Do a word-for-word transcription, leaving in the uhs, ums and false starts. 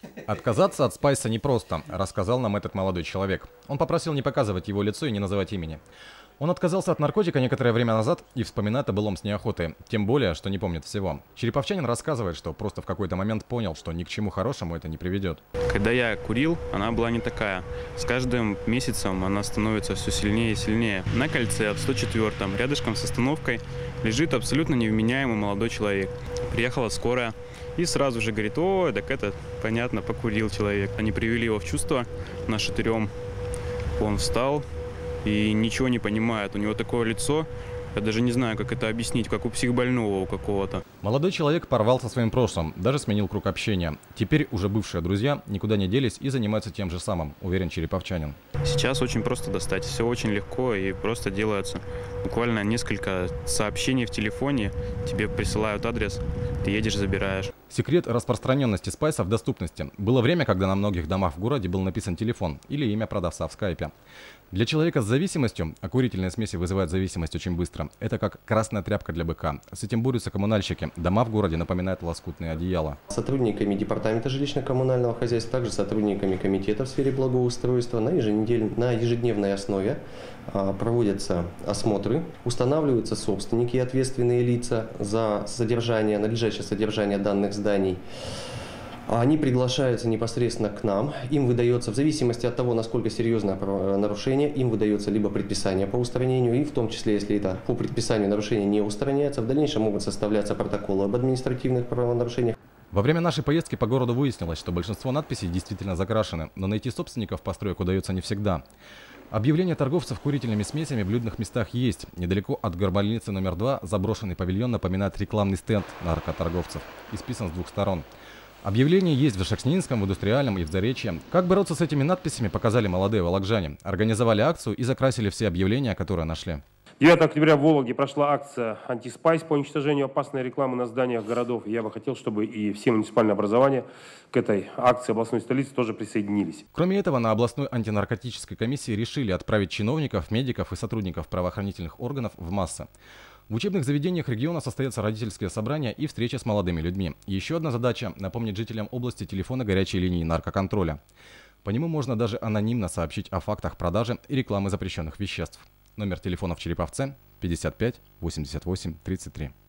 Отказаться от спайса непросто, рассказал нам этот молодой человек. Он попросил не показывать его лицо и не называть имени. Он отказался от наркотика некоторое время назад и вспоминает о былом с неохотой, тем более, что не помнит всего. Череповчанин рассказывает, что просто в какой-то момент понял, что ни к чему хорошему это не приведет. Когда я курил, она была не такая. С каждым месяцем она становится все сильнее и сильнее. На кольце в сто четвёртом, рядышком с остановкой, лежит абсолютно невменяемый молодой человек. Приехала скорая и сразу же говорит: о, так это, понятно, покурил человек. Они привели его в чувство на шатырем. Он встал и ничего не понимает. У него такое лицо, я даже не знаю, как это объяснить, как у психбольного у какого-то. Молодой человек порвал со своим прошлым, даже сменил круг общения. Теперь уже бывшие друзья никуда не делись и занимаются тем же самым, уверен череповчанин. Сейчас очень просто достать, все очень легко и просто делается. Буквально несколько сообщений в телефоне, тебе присылают адрес, ты едешь, забираешь. Секрет распространенности спайса в доступности. Было время, когда на многих домах в городе был написан телефон или имя продавца в скайпе. Для человека с зависимостью, а курительные смеси вызывают зависимость очень быстро, это как красная тряпка для быка. С этим борются коммунальщики. Дома в городе напоминают лоскутные одеяла. Сотрудниками департамента жилищно-коммунального хозяйства, также сотрудниками комитета в сфере благоустройства на, еженедель... на ежедневной основе а, проводятся осмотры, устанавливаются собственники и ответственные лица за содержание, надлежащее содержание данных зданий. Они приглашаются непосредственно к нам, им выдается, в зависимости от того, насколько серьезное нарушение, им выдается либо предписание по устранению, и в том числе, если это по предписанию нарушение не устраняется, в дальнейшем могут составляться протоколы об административных правонарушениях. Во время нашей поездки по городу выяснилось, что большинство надписей действительно закрашены, но найти собственников построек удается не всегда. Объявления торговцев курительными смесями в людных местах есть. Недалеко от горбольницы номер два заброшенный павильон напоминает рекламный стенд наркоторговцев, исписан с двух сторон. Объявления есть в Шекснинском, в Индустриальном и в Заречье. Как бороться с этими надписями, показали молодые вологжане. Организовали акцию и закрасили все объявления, которые нашли. девятого октября в Вологде прошла акция «Антиспайс» по уничтожению опасной рекламы на зданиях городов. Я бы хотел, чтобы и все муниципальные образования к этой акции областной столицы тоже присоединились. Кроме этого, на областной антинаркотической комиссии решили отправить чиновников, медиков и сотрудников правоохранительных органов в массы. В учебных заведениях региона состоятся родительские собрания и встречи с молодыми людьми. Еще одна задача – напомнить жителям области телефоны горячей линии наркоконтроля. По нему можно даже анонимно сообщить о фактах продажи и рекламы запрещенных веществ. Номер телефона в Череповце пятьдесят пять восемьдесят восемь тридцать три.